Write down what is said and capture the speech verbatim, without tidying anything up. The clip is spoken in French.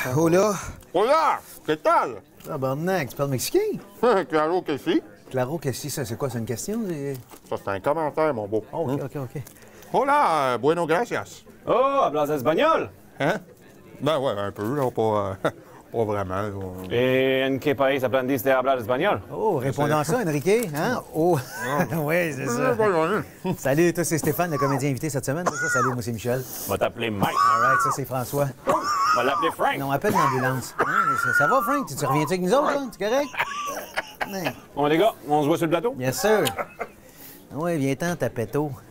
Hola. Hola, ¿qué tal? Ah, barnac, tu parles mexicain? Claro que sí. Claro que si, ça, c'est quoi? C'est une question? C'est- Ça, c'est un commentaire, mon beau. Oh, OK, OK, OK. Hola, bueno, gracias. Oh, hablas espagnol. Hein? Ben ouais, un peu, là, pas, euh, pas vraiment. là. ¿Y en qué país aprendiste a hablar español? Oh, répondant à ça, Enrique, hein? Oh, oui, c'est ça. Salut, toi, c'est Stéphane, le comédien invité cette semaine, c'est ça? Salut, moi, c'est Michel. On va t'appeler Mike. All right, ça, c'est François. On va l'appeler Frank. Non, appelle l'ambulance. Hein, ça, ça va, Frank? Tu, tu reviens-tu avec nous autres, là? Tu correct? Ouais. Bon, les gars, on se voit sur le plateau? Bien sûr. Oui, viens-t'en, ta péto.